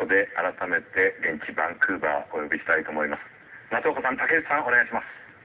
ここで改めて現地バンクーバーをお呼びしたいと思います。松岡さん、竹内さん、お願いします。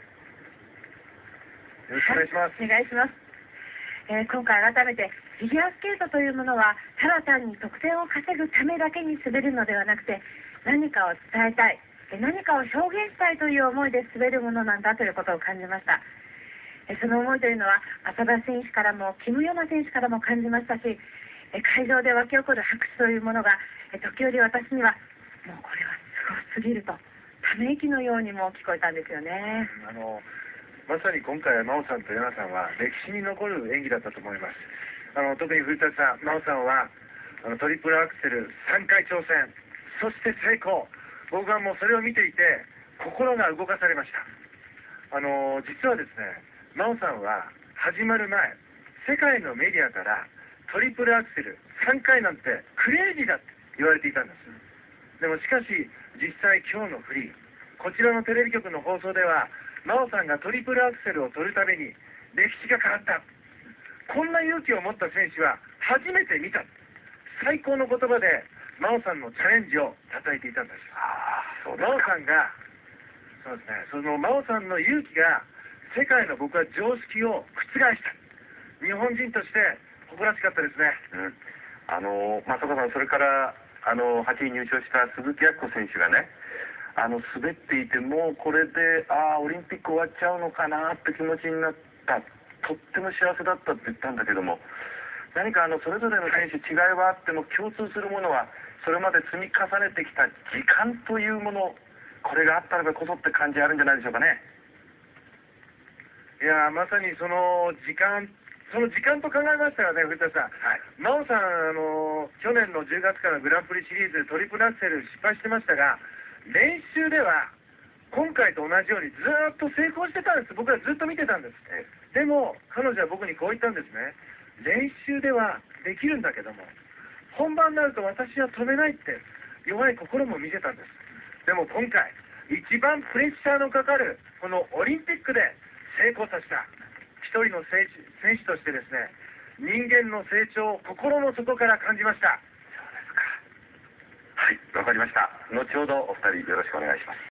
よろしくお願いします。 お願いします。今回改めてフィギュアスケートというものはただ単に得点を稼ぐためだけに滑るのではなくて、何かを伝えたい、何かを表現したいという思いで滑るものなんだということを感じました。その思いというのは浅田選手からもキム・ヨナ選手からも感じましたし、会場で沸き起こる拍手というものが時折私にはもうこれはすごすぎるとため息のようにも聞こえたんですよね。 まさに今回は真央さんとヨナさんは歴史に残る演技だったと思います。特に古舘さん、真央さんはトリプルアクセル3回挑戦、そして成功。僕はもうそれを見ていて心が動かされました。実はですね、真央さんは始まる前、世界のメディアからトリプルアクセル3回なんてクレイジーだって言われていたんです。でもしかし実際今日のフリー、こちらのテレビ局の放送では真央さんがトリプルアクセルを取るために歴史が変わった、こんな勇気を持った選手は初めて見た、最高の言葉で真央さんのチャレンジを称えていたんです。真央さんがそうですね、その真央さんの勇気が世界の僕は常識を覆した。日本人として誇らしかったですね。 松岡さん、それから8位入賞した鈴木亜希子選手がね、滑っていてもうこれでオリンピック終わっちゃうのかなって気持ちになった、とっても幸せだったって言ったんだけども、何かそれぞれの選手違いはあっても共通するものはそれまで積み重ねてきた時間というもの、これがあったからこそって感じあるんじゃないでしょうかね。 いやまさにその時間と考えましたらね、古田さん、真央さん去年の10月からグランプリシリーズでトリプルアクセル失敗してましたが、練習では今回と同じようにずっと成功してたんです。僕はずっと見てたんです。でも彼女は僕にこう言ったんですね。練習ではできるんだけども本番になると私は止めないって弱い心も見せたんです。でも今回一番プレッシャーのかかるこのオリンピックで成功させた一人の選手としてですね、人間の成長を心の底から感じました。 そうですか。はい、わかりました。後ほどお二人よろしくお願いします。